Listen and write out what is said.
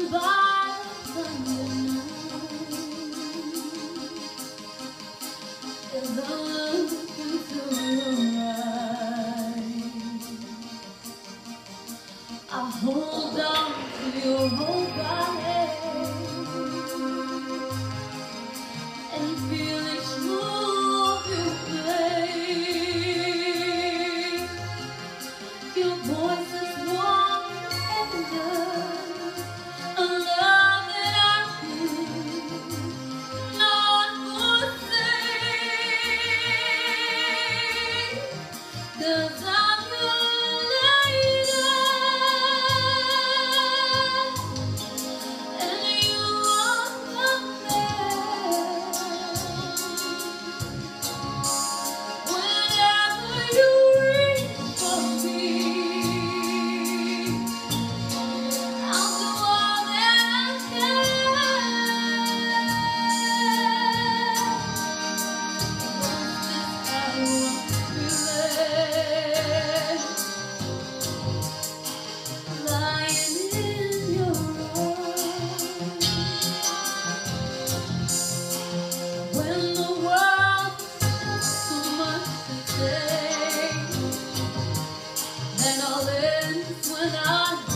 by the thunder as I look into your eyes, I hold on to your whole body and feel each move you play. Your voice is warm and tender, a love that I cannot forsake. 'Cause I'm your lady, and you are the man. Whenever you reach for me, I'll do all that I can. Lying in your arms, when the world has so much to say, then all ends when I